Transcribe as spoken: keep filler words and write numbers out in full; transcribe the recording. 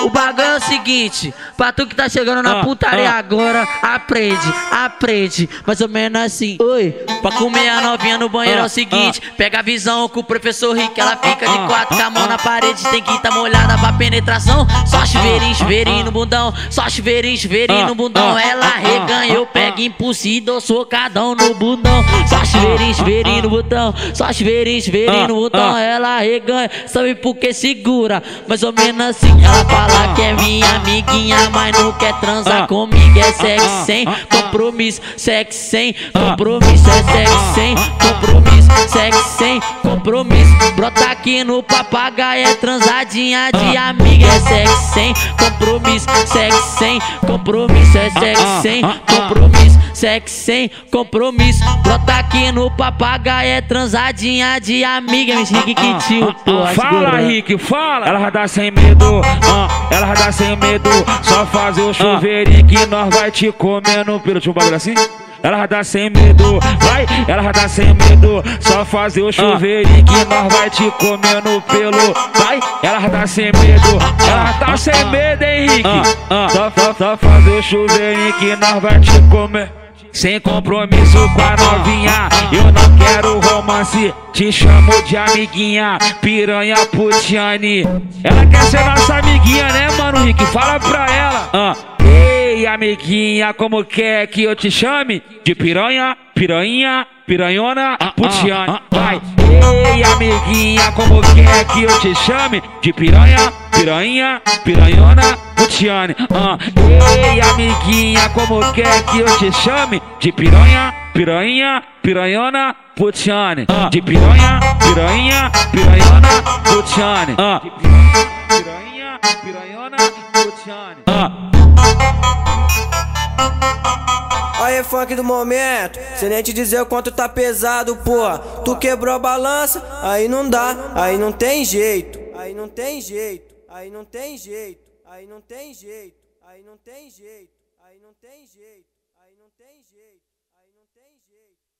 o bagulho é o seguinte, pra tu que tá chegando na ah, putaria ah. agora, aprende, aprende, mais ou menos assim. Oi, pra comer a novinha no banheiro ah, é o seguinte, ah. pega a visão com o professor Rick, ela fica de ah, quatro com a mão ah, na parede, tem que tá molhada pra penetração. Só chuveirinho, chuveirinho ah, no bundão, só chuveirinho, chuveirinho ah, no bundão. ah, Ela ah, reganha, eu ah, pego ah. impulso e dou socadão no bundão. Só chuveirinho, chuveirinho no botão, só chuveirinho, chuveirinho no botão. Ela reganha, sabe por que segura? Mais ou menos assim, ela fala que é minha amiguinha, mas não quer transar comigo. É sexo sem compromisso, sexo sem compromisso, é sexo sem compromisso, sexo sem compromisso. Brota aqui no papagaio, é transadinha de amiga. É sexo sem compromisso, sexo sem compromisso, é sexo sem compromisso, sexo sem compromisso. Brota aqui no papagaio, é transadinha de amiga. Me Rick que tio, pô. Fala, Rick, fala. Ela vai dar sem medo, ah, ela vai dar sem medo. Só fazer o chuveirinho que nós vai te comendo pelo tio bagulho assim. Ela vai dar sem medo, vai, ela vai dar sem medo. Só fazer o chuveirinho que nós vai te comendo pelo. Vai, ela vai dar sem medo, ela vai dar sem medo, hein, Rick. Só, só, só fazer o chuveirinho que nós vai te comer. Sem compromisso com a novinha, eu não quero romance, te chamo de amiguinha, piranha Putiane. Ela quer ser nossa amiguinha, né, mano, Rick? Fala pra ela. Ah. Ei, amiguinha, como quer que eu te chame? De piranha, piranha, piranhona, Putiane. Vai. Ei, amiguinha, como quer que eu te chame? De piranha, piranha, piranhona, Putiane. Ah. Ei, amiguinha, como quer que eu te chame? De piranha, piranha, piranhona, Putiane. De piranha, piranha, piranhona, Putiane. Ah. Piranha, piranhona, Putiane. Ah. Aí, funk do momento, sem nem te dizer o quanto tá pesado, porra. Tu quebrou a balança, aí não dá, aí não tem jeito. Aí não tem jeito, aí não tem jeito, aí não tem jeito, aí não tem jeito, aí não tem jeito, aí não tem jeito, aí não tem jeito.